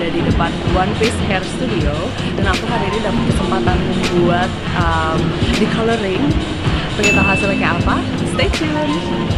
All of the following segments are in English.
ada di depan One Piece Hair Studio, dan aku hari ini dapat kesempatan membuat decoloring. Pengen tahu hasilnya kayak apa? Stay tuned!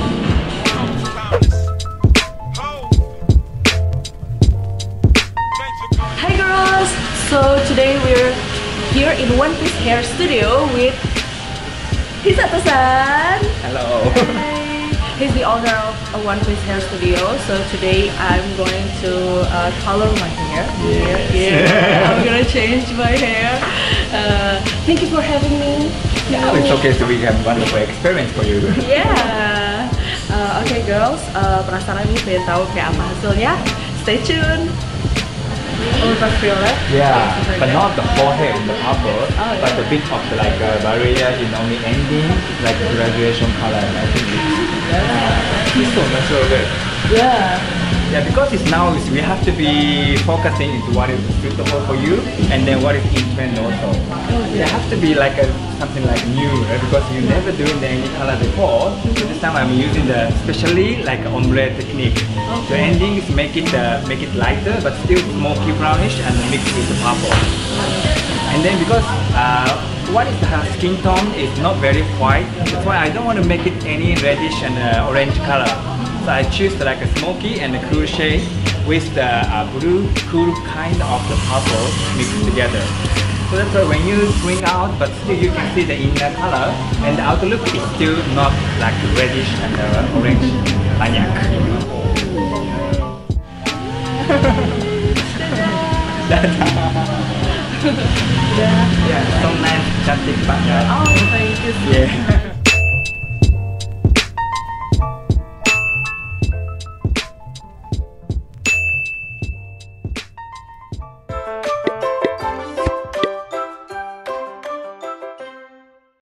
Hi girls! So today we're here in One Piece Hair Studio with Hisato-san! Hello! He's the owner of One Piece Hair Studio. So today I'm going to color my hair. Yeah. I'm gonna change my hair. Thank you for having me. Yeah, it's okay. So we have wonderful experience for you. Yeah. Okay, girls. Penasaran nih pengen tahu kayak apa hasilnya? Stay tuned. Ultraviolet. Yeah, but not the forehead in the purple, but a bit of the barrier in only ending, like graduation color. I think it's so natural good. Yeah. Yeah, because we have to be focusing into what is suitable for you, and then what is in trend also. There has to be something like new, right? Because you never doing any color before. So this time I'm using the especially ombre technique. The ending is make it lighter, but still smoky brownish, and mix with the purple. And then because what is her skin tone is not very white, that's why I don't want to make it any reddish and orange color. So I choose a smoky and a cool shade with the blue cool kind of the purple mixed together. So that's why when you bring out, but still you can see the inner color, and the outer look is still not reddish and orange. Banyak. Yeah, so nice, cantik banget. Oh, thank you. Yeah.